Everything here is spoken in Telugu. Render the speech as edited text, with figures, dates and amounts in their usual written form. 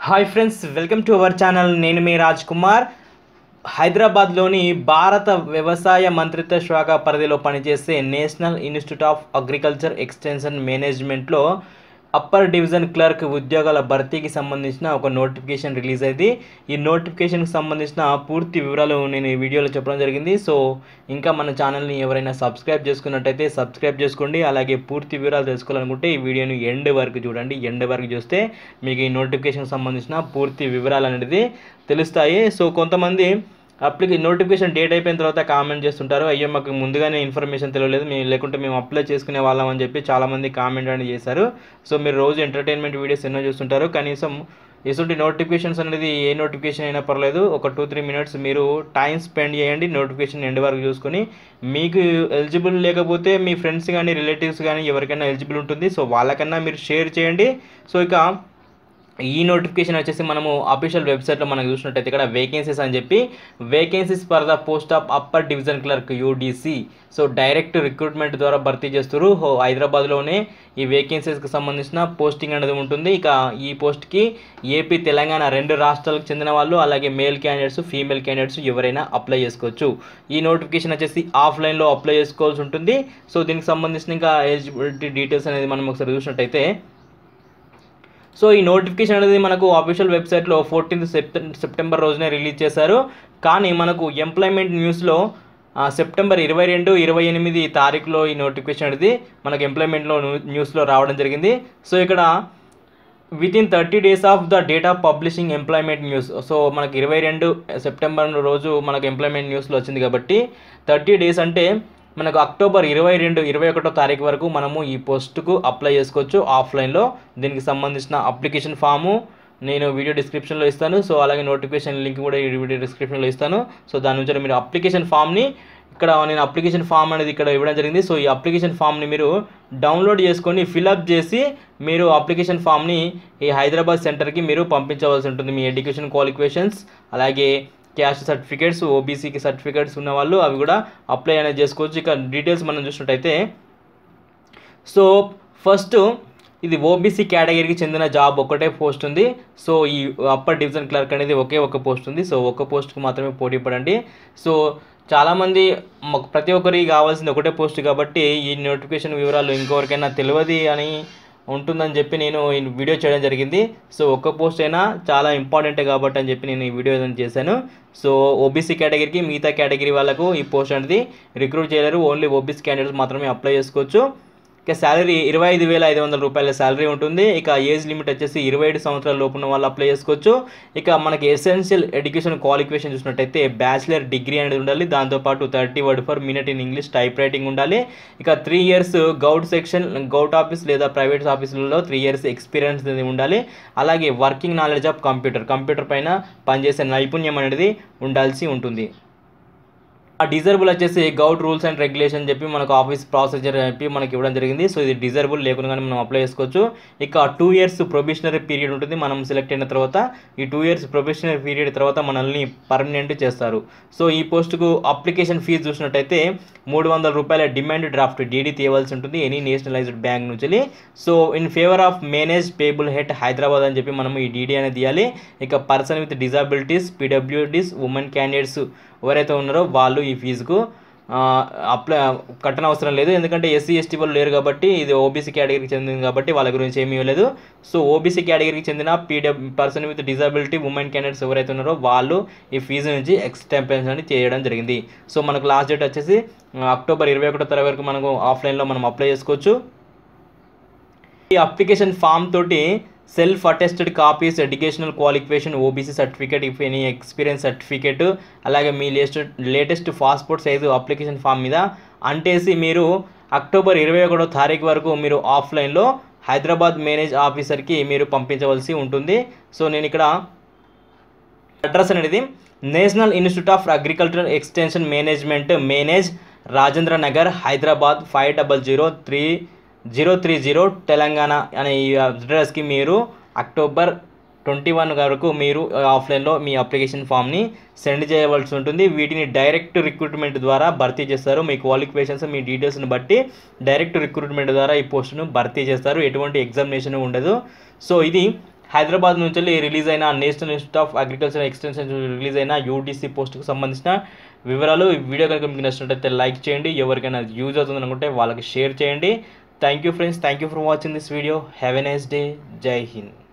Hi friends, welcome to our channel. నేను మీ రాజ్ కుమార్. హైదరాబాద్లోని భారత వ్యవసాయ మంత్రిత్వ శాఖ పరిధిలో పనిచేసే national institute of agriculture extension మేనేజ్మెంట్లో అప్పర్ డివిజన్ క్లర్క్ ఉద్యోగాల భర్తీకి సంబంధించిన ఒక నోటిఫికేషన్ రిలీజ్ అయింది. ఈ నోటిఫికేషన్కి సంబంధించిన పూర్తి వివరాలు నేను ఈ వీడియోలో చెప్పడం జరిగింది. సో ఇంకా మన ఛానల్ని ఎవరైనా సబ్స్క్రైబ్ చేసుకున్నట్టయితే సబ్స్క్రైబ్ చేసుకోండి. అలాగే పూర్తి వివరాలు తెలుసుకోవాలనుకుంటే ఈ వీడియోని ఎండ్ వరకు చూడండి. ఎండ్ వరకు చూస్తే మీకు ఈ నోటిఫికేషన్కి సంబంధించిన పూర్తి వివరాలు అనేది తెలుస్తాయి. సో కొంతమంది నోటిఫికేషన్ డేట్ అయిపోయిన తర్వాత కామెంట్ చేస్తుంటారు, అయ్యో మాకు ముందుగానే ఇన్ఫర్మేషన్ తెలియలేదు, లేకుంటే మేము అప్లై చేసుకునే వాళ్ళం అని చెప్పి చాలామంది కామెంట్ అనేది చేశారు. సో మీరు రోజు ఎంటర్టైన్మెంట్ వీడియోస్ ఎన్నో చూస్తుంటారు, కనీసం ఇటువంటి నోటిఫికేషన్స్ అనేది ఏ నోటిఫికేషన్ అయినా పర్లేదు, ఒక 2-3 మినిట్స్ మీరు టైం స్పెండ్ చేయండి. నోటిఫికేషన్ ఎండ్ వరకు చూసుకొని మీకు ఎలిజిబుల్ లేకపోతే మీ ఫ్రెండ్స్ కానీ రిలేటివ్స్ కానీ ఎవరికైనా ఎలిజిబుల్ ఉంటుంది, సో వాళ్ళకన్నా మీరు షేర్ చేయండి. సో ఇక ఈ నోటిఫికేషన్ వచ్చేసి మనము అఫీషియల్ వెబ్సైట్లో మనకు చూసినట్టయితే ఇక్కడ వేకెన్సీస్ అని చెప్పి vacancies for the post of upper division clerk UDC. So direct recruitment ద్వారా భర్తీ చేస్తారు. హైదరాబాద్లోనే ఈ వేకెన్సీస్కి సంబంధించిన పోస్టింగ్ అనేది ఉంటుంది. ఇక ఈ పోస్ట్కి ఏపీ, తెలంగాణ 2 రాష్ట్రాలకు చెందిన వాళ్ళు, అలాగే మేల్ క్యాండిడేట్స్, ఫీమేల్ క్యాండిడేట్స్ ఎవరైనా అప్లై చేసుకోవచ్చు. ఈ నోటిఫికేషన్ వచ్చేసి ఆఫ్లైన్లో అప్లై చేసుకోవాల్సి ఉంటుంది. సో దీనికి సంబంధించిన ఇంకా ఎలిజిబిలిటీ డీటెయిల్స్ అనేది మనం ఒకసారి చూసినట్టయితే, సో ఈ నోటిఫికేషన్ అనేది మనకు అఫీషియల్ వెబ్సైట్లో 14th సెప్టెంబర్ రోజునే రిలీజ్ చేశారు. కానీ మనకు ఎంప్లాయ్మెంట్ న్యూస్లో సెప్టెంబర్ 22, 28 తారీఖులో ఈ నోటిఫికేషన్ అనేది మనకు ఎంప్లాయ్మెంట్లో న్యూస్లో రావడం జరిగింది. సో ఇక్కడ within 30 days of the date of publishing employment news. So మనకి 22 సెప్టెంబర్ రోజు మనకు ఎంప్లాయ్మెంట్ న్యూస్లో వచ్చింది కాబట్టి 30 days అంటే మనకు అక్టోబర్ 22, 21 తారీఖు వరకు మనము ఈ పోస్టుకు అప్లై చేసుకోవచ్చు ఆఫ్లైన్లో. దీనికి సంబంధించిన అప్లికేషన్ ఫాము నేను వీడియో డిస్క్రిప్షన్లో ఇస్తాను. సో అలాగే నోటిఫికేషన్ లింక్ కూడా ఈ వీడియో డిస్క్రిప్షన్లో ఇస్తాను. సో దాని నుంచి మీరు అప్లికేషన్ ఫామ్ని ఇక్కడ నేను అప్లికేషన్ ఫామ్ అనేది ఇక్కడ ఇవ్వడం జరిగింది. సో ఈ అప్లికేషన్ ఫామ్ని మీరు డౌన్లోడ్ చేసుకొని ఫిలప్ చేసి మీరు అప్లికేషన్ ఫామ్ని ఈ హైదరాబాద్ సెంటర్కి మీరు పంపించవలసి ఉంటుంది. మీ ఎడ్యుకేషన్ క్వాలిఫికేషన్స్, అలాగే క్యాస్ట్ సర్టిఫికేట్స్, ఓబీసీకి సర్టిఫికేట్స్ ఉన్న వాళ్ళు అవి కూడా అప్లై అనేది చేసుకోవచ్చు. ఇక డీటెయిల్స్ మనం చూసినట్టయితే, సో ఫస్ట్ ఇది ఓబీసీ కేటగిరీకి చెందిన జాబ్ ఒకటే పోస్ట్ ఉంది. సో ఈ అప్పర్ డివిజన్ క్లర్క్ అనేది ఒకే ఒక పోస్ట్ ఉంది. సో ఒక పోస్ట్కి మాత్రమే పోటీ పడండి. సో చాలామంది ప్రతి ఒక్కరికి కావాల్సింది ఒకటే పోస్ట్ కాబట్టి ఈ నోటిఫికేషన్ వివరాలు ఇంకొకరికైనా తెలియదు అని ఉంటుందని చెప్పి నేను ఈ వీడియో చేయడం జరిగింది. సో ఒక్క పోస్ట్ అయినా చాలా ఇంపార్టెంటే కాబట్టి అని చెప్పి నేను ఈ వీడియో చేశాను. సో ఓబీసీ కేటగిరీకి, మిగతా కేటగిరీ వాళ్ళకు ఈ పోస్ట్ అనేది రిక్రూట్ చేయలేరు. ఓన్లీ ఓబీసీ క్యాండిడేట్స్ మాత్రమే అప్లై చేసుకోవచ్చు. ఇక శాలరీ 25,500 రూపాయల శాలరీ ఉంటుంది. ఇక ఏజ్ లిమిట్ వచ్చేసి 27 సంవత్సరాల లోపు ఉన్న వాళ్ళు అప్లై చేసుకోవచ్చు. ఇక మనకి ఎసెన్షియల్ ఎడ్యుకేషన్ క్వాలిఫికేషన్ చూసినట్టయితే బ్యాచిలర్ డిగ్రీ అనేది ఉండాలి. దాంతోపాటు 30 word for minute in English type writing ఉండాలి. ఇక 3 years గౌట్ ఆఫీస్ లేదా ప్రైవేట్ ఆఫీసులలో 3 years ఎక్స్పీరియన్స్ అనేది ఉండాలి. అలాగే వర్కింగ్ నాలెడ్జ్ ఆఫ్ కంప్యూటర్ పైన పనిచేసే నైపుణ్యం అనేది ఉండాల్సి ఉంటుంది. ఆ డిజర్బుల్ వచ్చేసి గౌట్ రూల్స్ అండ్ రెగ్యులేషన్ చెప్పి మనకు ఆఫీస్ ప్రొసీజర్ చెప్పి మనకి ఇవ్వడం జరిగింది. సో ఇది డిజర్బుల్ లేకుండా కానీ మనం అప్లై చేసుకోవచ్చు. ఇక 2 years ప్రొబేషనరీ పీరియడ్ ఉంటుంది. మనం సెలెక్ట్ అయిన తర్వాత ఈ 2 years ప్రొబేషనరీ పీరియడ్ తర్వాత మనల్ని పర్మనెంట్ చేస్తారు. సో ఈ పోస్టుకు అప్లికేషన్ ఫీజు చూసినట్టయితే 300 రూపాయల డిమాండ్ డ్రాఫ్ట్ డీడీ తీయవలసి ఉంటుంది ఎనీ నేషనలైజ్డ్ బ్యాంక్ నుంచి. So in favour of manage payable head Hyderabad అని చెప్పి మనం ఈ డీడీ అనేది తీయాలి. ఇక person with disabilities, PWDs, women candidates ఎవరైతే ఉన్నారో వాళ్ళు ఈ ఫీజుకు అప్లై కట్టనవసరం లేదు. ఎందుకంటే ఎస్సీ, ఎస్టీ వాళ్ళు లేరు కాబట్టి ఇది ఓబీసీ కేటగిరీకి చెందింది కాబట్టి వాళ్ళ గురించి ఏమీ ఇవ్వలేదు. సో ఓబీసీ కేటగిరీకి చెందిన person with disability, women candidates ఎవరైతే ఉన్నారో వాళ్ళు ఈ ఫీజు నుంచి ఎక్స్టెంపెన్స్ అని చేయడం జరిగింది. సో మనకు లాస్ట్ డేట్ వచ్చేసి అక్టోబర్ 21 తారీఖు వరకు మనకు ఆఫ్లైన్లో మనం అప్లై చేసుకోవచ్చు. ఈ అప్లికేషన్ ఫామ్ తోటి self attested copies, educational qualification, OBC certificate, if any experience certificate, అలాగే మీ latest passport size application form మీద అంటేసి మీరు అక్టోబర్ 21 తారీఖు వరకు మీరు ఆఫ్లైన్లో హైదరాబాద్ మేనేజ్ ఆఫీసర్కి మీరు పంపించవలసి ఉంటుంది. సో నేను ఇక్కడ అడ్రస్ అనేది national institute of agriculture extension manage Rajendra Nagar, Hyderabad 5003-030 Telangana అనే ఈ అడ్రస్కి మీరు అక్టోబర్ 21 వరకు మీరు ఆఫ్లైన్లో మీ అప్లికేషన్ ఫామ్ని సెండ్ చేయవలసి ఉంటుంది. వీటిని డైరెక్ట్ రిక్రూట్మెంట్ ద్వారా భర్తీ చేస్తారు. మీ క్వాలిఫికేషన్స్, మీ డీటెయిల్స్ని బట్టి డైరెక్ట్ రిక్రూట్మెంట్ ద్వారా ఈ పోస్టును భర్తీ చేస్తారు. ఎటువంటి ఎగ్జామినేషన్ ఉండదు. సో ఇది హైదరాబాద్ నుంచి రిలీజ్ అయిన national institute of agriculture extension release అయిన యూటీసీ పోస్టుకు సంబంధించిన వివరాలు. ఈ వీడియో కనుక మీకు నచ్చినట్లయితే లైక్ చేయండి, ఎవరికైనా యూజ్ అవుతుంది అనుకుంటే వాళ్ళకి షేర్ చేయండి. Thank you friends, thank you for watching this video. Have a nice day. జై హింద్.